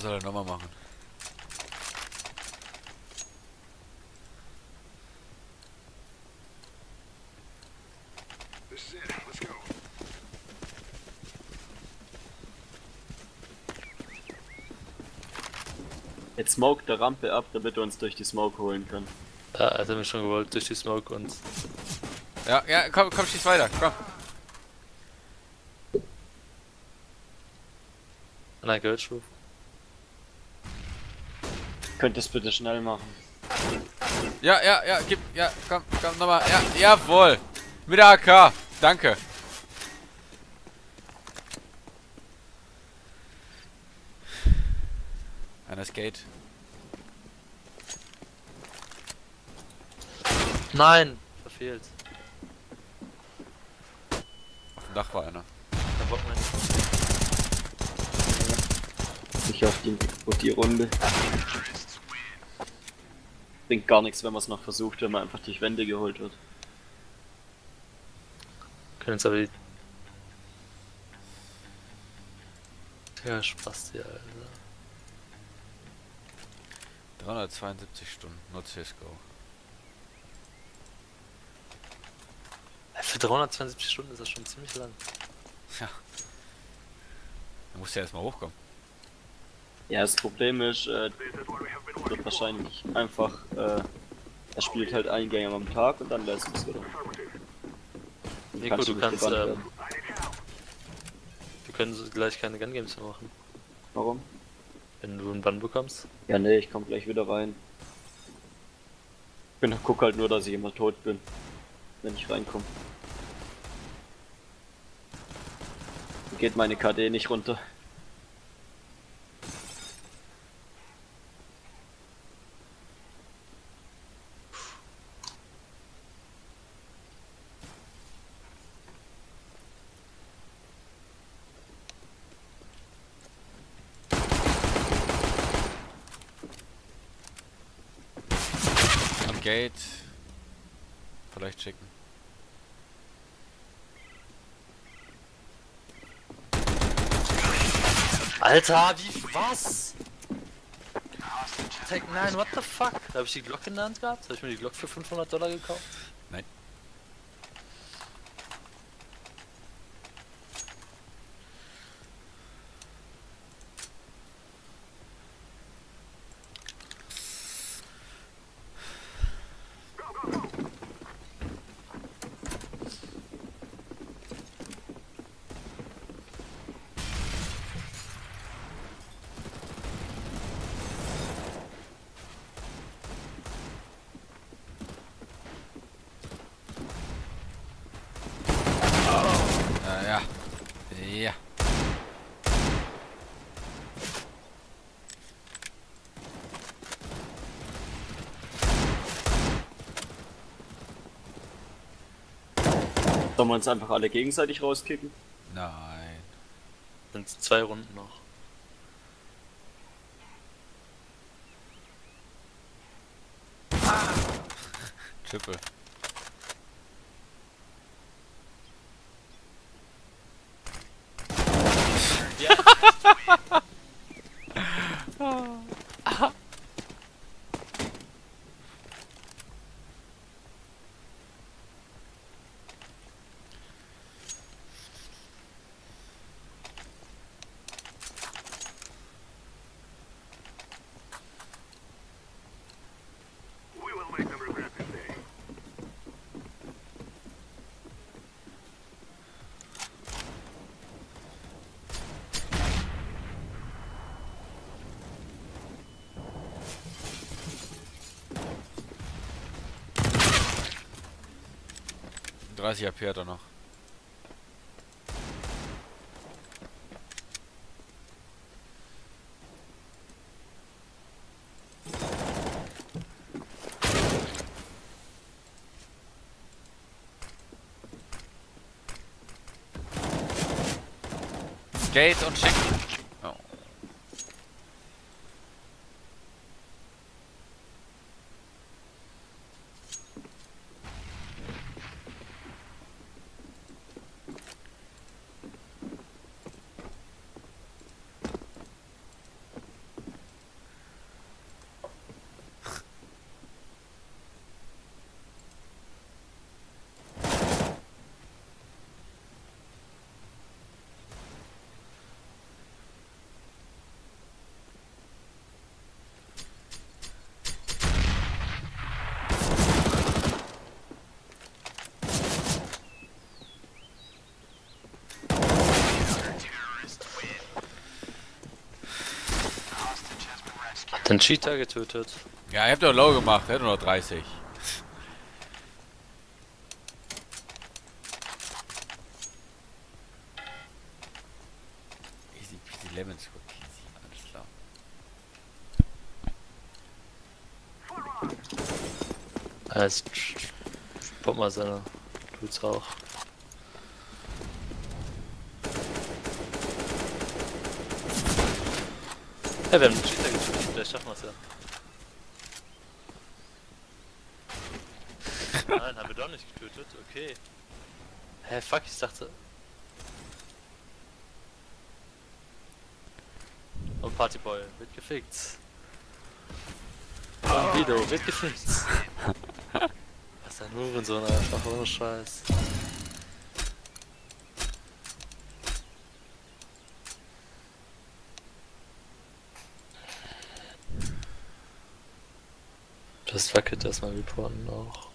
Was soll er nochmal machen? Jetzt smoke der Rampe ab, damit er uns durch die Smoke holen kann. Ja, er hat mich schon gewollt durch die Smoke und. Ja, ja, komm, komm, schieß weiter, komm. Nein, Girlschuh. Könnt ihr es bitte schnell machen? Ja, ja, ja, gib, ja, komm, komm, nochmal, ja, jawohl. Mit der AK, danke. Einer Skate. Nein! Verfehlt. Auf dem Dach war einer. Der Bock nicht. Ich auf die Runde. Bringt gar nichts, wenn man es noch versucht, wenn man einfach durch Wände geholt wird. Können uns aber die. Ja, Spaß hier, Alter. 372 Stunden, nur CSGO. Für 372 Stunden ist das schon ziemlich lang. Ja. Da musst du ja erstmal hochkommen. Ja, das Problem ist, wird wahrscheinlich einfach, er spielt halt Eingänge am Tag und dann lässt es wieder. Nico, du nicht kannst, gebannt werden. wir können gleich keine Gun Games mehr machen. Warum? Wenn du einen Bann bekommst. Ja, nee, ich komm gleich wieder rein. Guck halt nur, dass ich immer tot bin, wenn ich reinkomme. Dann geht meine KD nicht runter. Am Gate. Vielleicht schicken. Alter, wie was? Tag 9, what the fuck? Habe ich die Glock in der Hand gehabt? Habe ich mir die Glock für $500 gekauft? Nein. Ja. Ja. Sollen wir uns einfach alle gegenseitig rauskicken? Nein. Sind 2 Runden noch. Triple. .30 AP hat er noch. Gate und schick. Oh. Den Cheater getötet. Ja, ihr habt doch low gemacht, er hat nur noch 30. Easy peasy lemon squeezy, alles klar. Jetzt spott mal seine Dudes auch. Ja, wir haben den Cheater getötet, vielleicht schaffen wir es ja. Nein, haben wir doch nicht getötet, okay. Hä, fuck, ich dachte... Und Partyboy wird gefickt. Und Vido wird gefickt. Was ein Hurensohn einfach, ohne Scheiß. Das wackelt erstmal reporten auch.